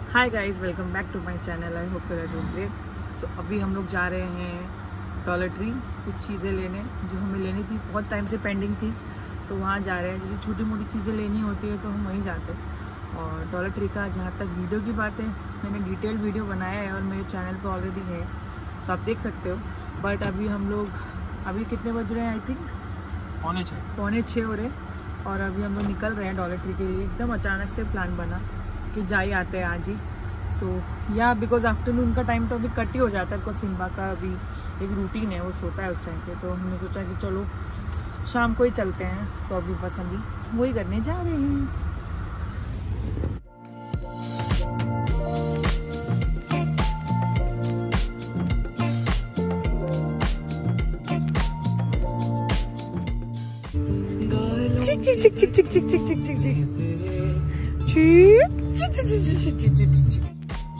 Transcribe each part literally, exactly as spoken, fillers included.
Hi guys, welcome back to my channel. I hope you are doing great. So अभी हम लोग जा रहे हैं डॉलर ट्री कुछ चीज़ें लेने जो हमें लेनी थी, बहुत टाइम से पेंडिंग थी, तो वहाँ जा रहे हैं। जैसे छोटी मोटी चीज़ें लेनी होती है तो हम वहीं जाते हैं। और डॉलर ट्री का जहाँ तक वीडियो की बात है, मैंने डिटेल वीडियो बनाया है और मेरे चैनल पर ऑलरेडी है, तो आप देख सकते हो। बट अभी हम लोग अभी कितने बज रहे हैं, आई थिंक पौने छः पौने छः हो रहे, और अभी हम लोग निकल रहे हैं डॉलर ट्री के लिए। एकदम अचानक से प्लान बना कि जा ही आते हैं आज ही। सो या बिकॉज आफ्टरनून का टाइम तो अभी कट ही हो जाता है, बिकॉज सिम्बा का अभी एक रूटीन है, वो सोता है उस टाइम पे। तो हमने सोचा कि चलो शाम को ही चलते हैं, तो अभी बस अभी वही करने जा रहे हैं। चिक चिक चिक चिक चिक चिक चिक चिक चिक चिक चिक चिक चिक चिक चिक चिक।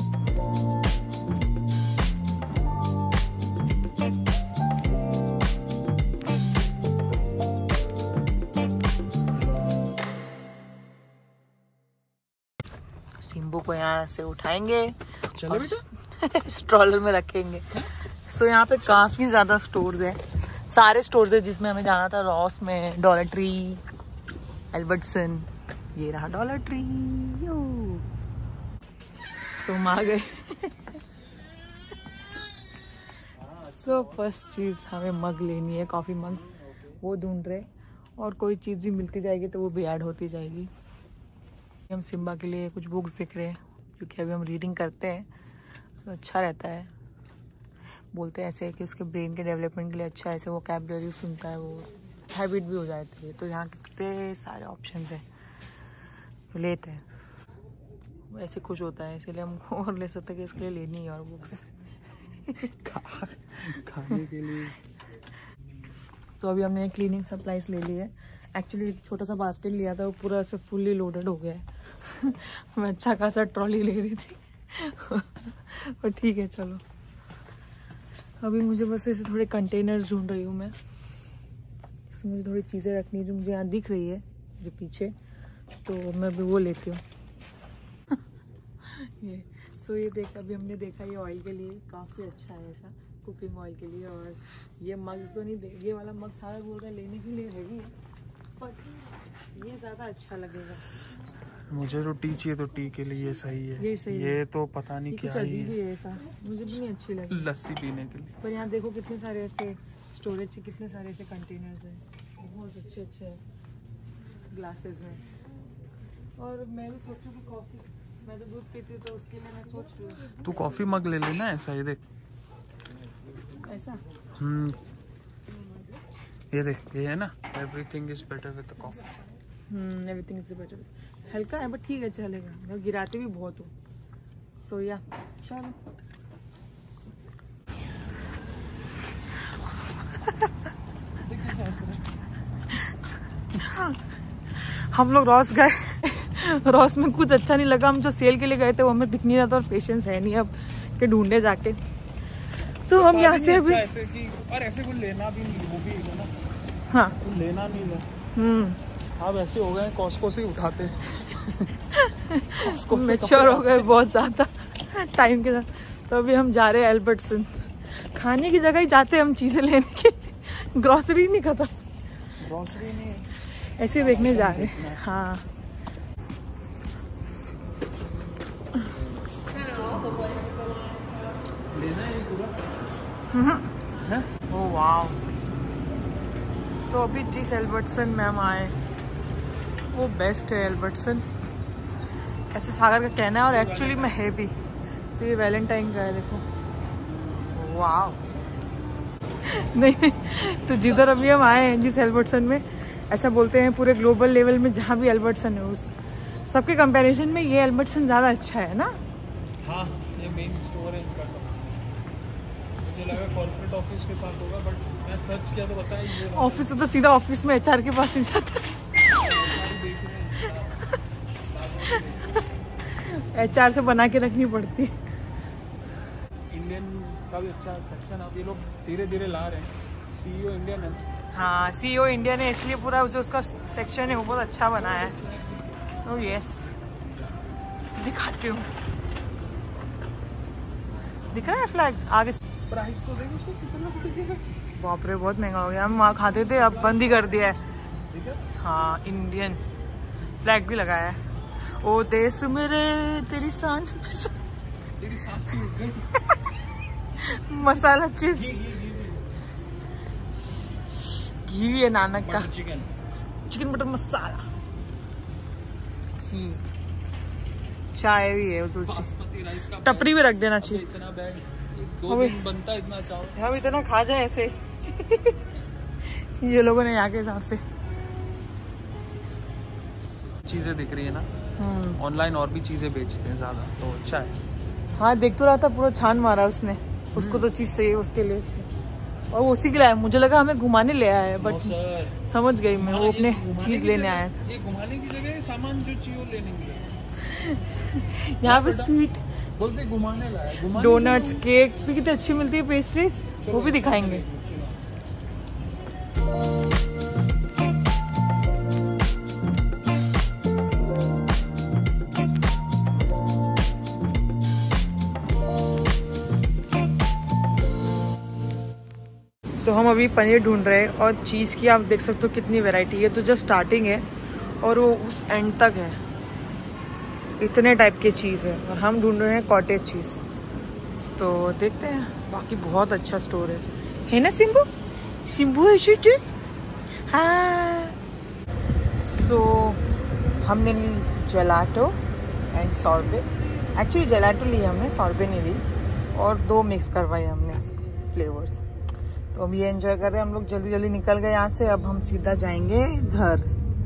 सिम्बू को यहाँ से उठाएंगे, चलो बेटा, स्ट्रॉलर में रखेंगे। सो so, यहाँ पे काफी ज्यादा स्टोर्स हैं, सारे स्टोर्स है जिसमें हमें जाना था। रॉस में, डॉलर ट्री, एल्बर्टसन, ये रहा डॉलर ट्री। तो हम आ गए। सो फर्स्ट चीज हमें मग लेनी है, कॉफी मग्स, वो ढूंढ रहे। और कोई चीज भी मिलती जाएगी तो वो भी ऐड होती जाएगी। हम सिम्बा के लिए कुछ बुक्स देख रहे हैं, क्योंकि अभी हम रीडिंग करते हैं तो अच्छा रहता है। बोलते हैं ऐसे कि उसके ब्रेन के डेवलपमेंट के लिए अच्छा है, ऐसे वो कैबलरी सुनता है, वो हैबिट भी हो जाती है। तो यहाँ कितने सारे ऑप्शंस हैं, तो लेते हैं। वो ऐसे खुश होता है, इसीलिए हम और ले सकते हैं कि इसके लिए लेनी है और बुक्स खाने के लिए। तो अभी हमने क्लीनिंग सप्लाईज ले ली है। एक्चुअली एक छोटा सा बास्केट लिया था, वो पूरा ऐसे फुल्ली लोडेड हो गया है। मैं अच्छा खासा ट्रॉली ले रही थी और ठीक है, चलो अभी मुझे बस ऐसे थोड़े कंटेनर्स ढूंढ रही हूँ मैं। इसमें मुझे थोड़ी चीज़ें रखनी है जो मुझे यहाँ दिख रही है जो पीछे, तो मैं अभी वो लेती हूँ। ये सो ये देख, अभी हमने देखा ये ऑयल के लिए काफ़ी अच्छा है, ऐसा कुकिंग ऑयल के लिए। और ये मग्स तो नहीं दे, ये वाला मग सारा बोल रहा है लेने के लिए हैवी है, पर ये ज़्यादा अच्छा लगेगा। मुझे तो टी चाहिए, तो टी के लिए ये सही है। ये सही ये है। तो पता नहीं क्या कुछ है, अजीब ही है ऐसा, मुझे भी नहीं अच्छी लगी लस्सी पीने के लिए। पर यहाँ देखो कितने सारे ऐसे स्टोरेज के कितने सारे ऐसे कंटेनर्स हैं, बहुत अच्छे अच्छे ग्लासेस में। और मैं भी सोचूं कि कॉफ़ी, मैं तो दूध पीती हूँ तो उसके लिए मैं सोच रही हूँ तू कॉफी मग ले लेना ऐसा। ये देख, ऐसा। हम्म ये देख, ये है ना, everything is better with the coffee. Hmm everything is better. हल्का है बट ठीक है, चलेगा। मैं गिराती भी बहुत हूँ। सो या चलो हम लोग रॉस गए। रॉस में कुछ अच्छा नहीं लगा। हम जो सेल के लिए गए थे वो हमें दिख नहीं रहा था, और पेशेंस है नहीं अब के ढूंढने जाके। तो हम यहाँ से अभी ऐसे कि और ऐसे कुछ लेना भी नहीं, वो भी है ना। हाँ, कुछ लेना नहीं है। हम्म आप ऐसे हो गए, कॉस्को से ही उठाते। मैच्योर हो गए बहुत ज्यादा टाइम के साथ। तो अभी हम जा रहे हैं एल्बर्टसन। खाने की जगह ही जाते हैं हम चीजें लेने की, ग्रोसरी नहीं खत्म। ग्रोसरी नहीं, ऐसे देखने जा रहे हैं। हाँ, लेना है पूरा। ओह वाव। सो अभी जिस एल्बर्टसन में हम आए वो बेस्ट है एल्बर्टसन, ऐसे सागर का कहना है, और एक्चुअली में है भी। तो ये वैलेंटाइन का है, देखो। वाव। नहीं नहीं, तो जिधर अभी हम आए हैं जिस एल्बर्टसन में, ऐसा बोलते हैं पूरे ग्लोबल लेवल में जहाँ भी एल्बर्टसन है उस सबके कंपैरिजन में ये एल्बर्टसन ज़्यादा अच्छा है ना। हाँ, ये मेन स्टोर है इनका। मुझे लगा कॉर्पोरेट ऑफिस के साथ होगा, बट मैं सर्च किया तो बताया ये ऑफिस तो सीधा ऑफिस में एचआर के पास ही जाता है। एचआर से बना के रखनी पड़ती है। इंडियन का भी अच्छा सेक्शन अब ये लोग धीरे धीरे ला रहे हैं। सीईओ इंडियन है। हाँ, सीईओ इंडियन है, इसलिए पूरा जो उसका सेक्शन है वो बहुत अच्छा बनाया है। ओह यस, दिखाती हूँ। दिख रहा है फ्लैग आगे? प्राइस तो देखो उसको कितना पड़ेगा। बाप रे बहुत महंगा हो गया। हम वहाँ खाते थे अब बंद ही कर दिया है। हाँ इंडियन फ्लैग भी लगाया है। ओ देश मेरे तेरी शान तेरी सांस तो उड़ गई। मसाला चिप्स घी भी है नानक का। चिकन चिकन बटर मसाला घी चाय भी है बासमती राइस का टपरी भी रख देना चाहिए। इतना बैग दो दिन बनता है इतना चावल। हम इतना खा जाए ऐसे ये लोगों ने यहाँ के हिसाब से चीजें दिख रही है ना। ऑनलाइन और भी चीजें बेचते हैं ज्यादा तो अच्छा है। हाँ देख तो रहा था पूरा छान मारा उसने। उसको तो चीज चाहिए उसके लिए और वो उसी के लिए आया। मुझे लगा हमें घुमाने ले आया है बट समझ गई मैं वो अपने चीज लेने आया था। ये घुमाने की जगह सामान जो चाहिए लेने के लिए। यहाँ पे स्वीट बोलते घुमाने लाया। डोनट्स केक भी कितनी अच्छी मिलती है पेस्ट्रीज वो भी दिखाएंगे। तो हम अभी पनीर ढूंढ रहे हैं और चीज़ की आप देख सकते हो कितनी वैरायटी है। तो जस्ट स्टार्टिंग है और वो उस एंड तक है। इतने टाइप की चीज़ है और हम ढूंढ रहे हैं कॉटेज चीज़। तो देखते हैं। बाकी बहुत अच्छा स्टोर है है ना सिम्बू? सिम्बू है शूट। हाँ सो हमने ली gelato and sorbet. Actually gelato ली हमने, सॉर्बे नहीं ली और दो मिक्स करवाए हमने फ्लेवर्स। तो अब ये एंजॉय कर रहे हैं हम लोग। जल्दी जल्दी निकल गए यहाँ से। अब हम सीधा जाएंगे घर।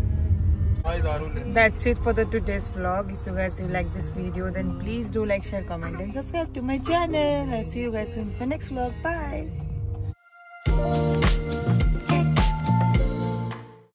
That's it for the today's vlog. If you guys like this video, then please do like, share, comment, and subscribe to my channel. I'll see you guys soon for next vlog. Bye.